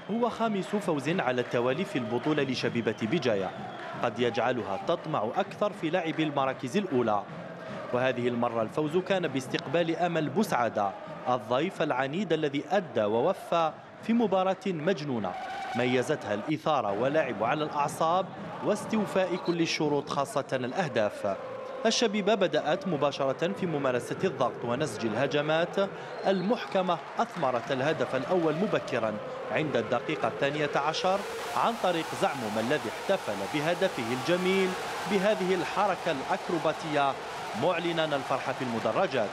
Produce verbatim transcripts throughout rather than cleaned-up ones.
هو خامس فوز على التوالي في البطولة لشبيبة بجاية، قد يجعلها تطمع أكثر في لعب المراكز الأولى. وهذه المرة الفوز كان باستقبال أمل بوسعادة، الضيف العنيد الذي أدى ووفى في مباراة مجنونة ميزتها الإثارة ولعب على الأعصاب واستوفاء كل الشروط خاصة الأهداف. الشبيبة بدأت مباشرة في ممارسة الضغط ونسج الهجمات المحكمة، أثمرت الهدف الأول مبكرا عند الدقيقة الثانية عشر عن طريق زعموم الذي احتفل بهدفه الجميل بهذه الحركة الأكروباتية معلنا الفرحة في المدرجات.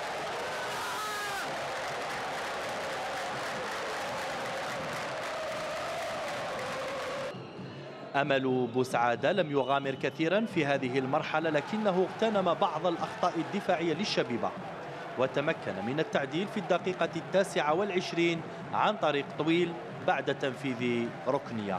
أمل بوسعادة لم يغامر كثيرا في هذه المرحلة، لكنه اغتنم بعض الأخطاء الدفاعية للشبيبة وتمكن من التعديل في الدقيقة التاسعة والعشرين عن طريق طويل بعد تنفيذ ركنية.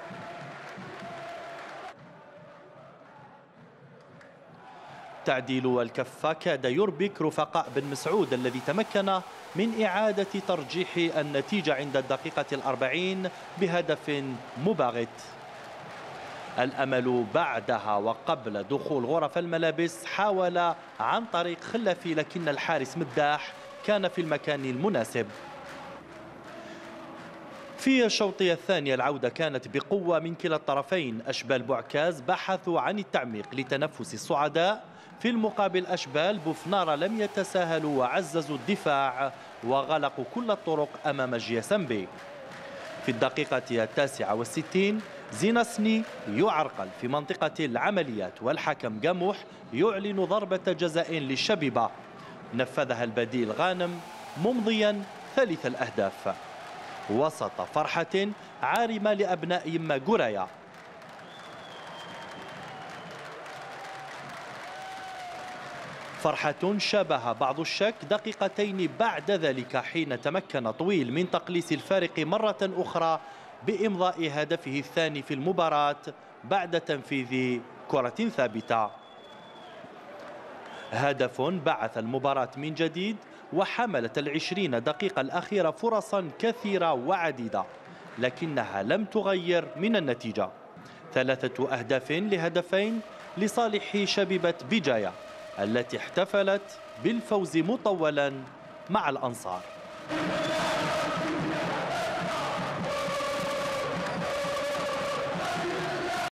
تعديل الكفة كاد يربك رفقاء بن مسعود الذي تمكن من إعادة ترجيح النتيجة عند الدقيقة الأربعين بهدف مباغت. الأمل بعدها وقبل دخول غرف الملابس حاول عن طريق خلفي، لكن الحارس مداح كان في المكان المناسب. في الشوط الثاني العودة كانت بقوة من كلا الطرفين. أشبال بوعكاز بحثوا عن التعميق لتنفس الصعداء، في المقابل أشبال بوفنارة لم يتساهلوا وعززوا الدفاع وغلقوا كل الطرق أمام جي اس ام بي. في الدقيقة التاسعة والستين زيناسني يعرقل في منطقة العمليات والحكم قموح يعلن ضربة جزاء للشبيبة، نفذها البديل غانم ممضيا ثالث الأهداف وسط فرحة عارمة لأبناء يما قرية. فرحة شابها بعض الشك دقيقتين بعد ذلك حين تمكن طويل من تقليص الفارق مرة أخرى بإمضاء هدفه الثاني في المباراة بعد تنفيذ كرة ثابتة. هدف بعث المباراة من جديد وحملت العشرين دقيقة الأخيرة فرصا كثيرة وعديدة، لكنها لم تغير من النتيجة. ثلاثة أهداف لهدفين لصالح شبيبة بجاية التي احتفلت بالفوز مطولا مع الأنصار.